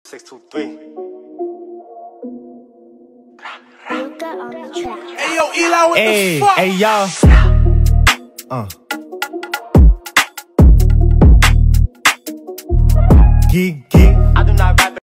623. Luca on the track. Hey yo, Eli, what the fuck? Hey y'all. Geek. I do not rap